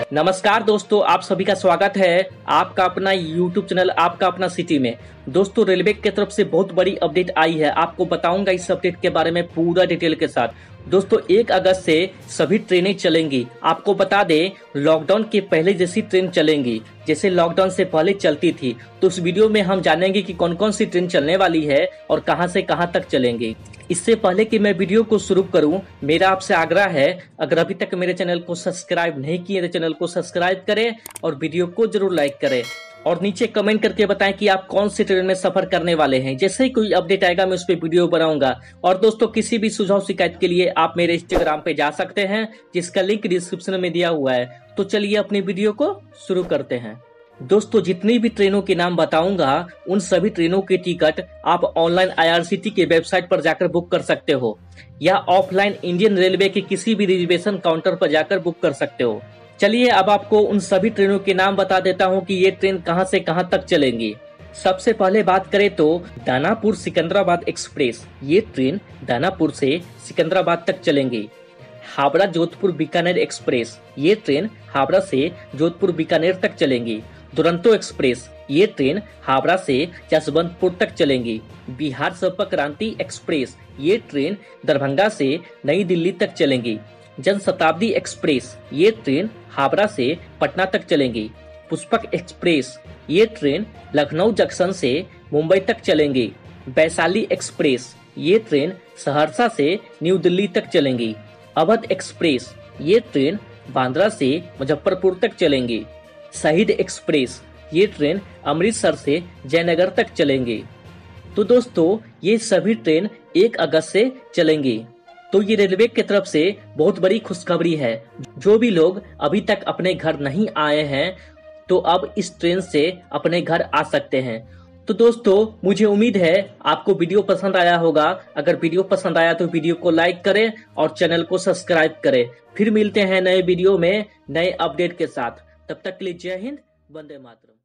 नमस्कार दोस्तों, आप सभी का स्वागत है आपका अपना YouTube चैनल आपका अपना सिटी में। दोस्तों, रेलवे की तरफ से बहुत बड़ी अपडेट आई है। आपको बताऊंगा इस अपडेट के बारे में पूरा डिटेल के साथ। दोस्तों, 1 अगस्त से सभी ट्रेनें चलेंगी। आपको बता दें, लॉकडाउन के पहले जैसी ट्रेन चलेंगी जैसे लॉकडाउन से पहले चलती थी। तो इस वीडियो में हम जानेंगे कि कौन कौन सी ट्रेन चलने वाली है और कहां से कहां तक चलेंगी। इससे पहले कि मैं वीडियो को शुरू करूं, मेरा आपसे आग्रह है, अगर अभी तक मेरे चैनल को सब्सक्राइब नहीं किए तो चैनल को सब्सक्राइब करें और वीडियो को जरूर लाइक करें और नीचे कमेंट करके बताएं कि आप कौन सी ट्रेन में सफर करने वाले हैं। जैसे ही कोई अपडेट आएगा मैं उस पर वीडियो बनाऊंगा। और दोस्तों, किसी भी सुझाव शिकायत के लिए आप मेरे इंस्टाग्राम पे जा सकते हैं, जिसका लिंक डिस्क्रिप्शन में दिया हुआ है। तो चलिए अपनी वीडियो को शुरू करते हैं। दोस्तों, जितनी भी ट्रेनों के नाम बताऊंगा उन सभी ट्रेनों के टिकट आप ऑनलाइन IRCTC के वेबसाइट पर जाकर बुक कर सकते हो या ऑफलाइन इंडियन रेलवे के किसी भी रिजर्वेशन काउंटर पर जाकर बुक कर सकते हो। चलिए अब आपको उन सभी ट्रेनों के नाम बता देता हूं कि ये ट्रेन कहां से कहां तक चलेंगी। सबसे पहले बात करें तो दानापुर सिकंदराबाद एक्सप्रेस। ये ट्रेन दानापुर से सिकंदराबाद तक चलेंगी। हावड़ा जोधपुर बीकानेर एक्सप्रेस। ये ट्रेन हावड़ा से जोधपुर बीकानेर तक चलेंगी। दुरंतो एक्सप्रेस। ये ट्रेन हावड़ा से यशवंतपुर तक चलेंगी। बिहार संपर्क क्रांति एक्सप्रेस। ये ट्रेन दरभंगा से नई दिल्ली तक चलेंगी। जनशताब्दी एक्सप्रेस। ये ट्रेन हावड़ा से पटना तक चलेंगी। पुष्पक एक्सप्रेस। ये ट्रेन लखनऊ जंक्शन से मुंबई तक चलेंगी। वैशाली एक्सप्रेस। ये ट्रेन सहरसा से न्यू दिल्ली तक चलेंगी। अवध एक्सप्रेस। ये ट्रेन बांद्रा से मुजफ्फरपुर तक चलेंगी। शहीद एक्सप्रेस। ये ट्रेन अमृतसर से जयनगर तक चलेंगी। तो दोस्तों, ये सभी ट्रेन 1 अगस्त से चलेंगी। तो ये रेलवे की तरफ से बहुत बड़ी खुशखबरी है। जो भी लोग अभी तक अपने घर नहीं आए हैं तो अब इस ट्रेन से अपने घर आ सकते हैं। तो दोस्तों, मुझे उम्मीद है आपको वीडियो पसंद आया होगा। अगर वीडियो पसंद आया तो वीडियो को लाइक करें और चैनल को सब्सक्राइब करें। फिर मिलते हैं नए वीडियो में नए अपडेट के साथ। तब तक के लिए जय हिंद, वंदे मातरम।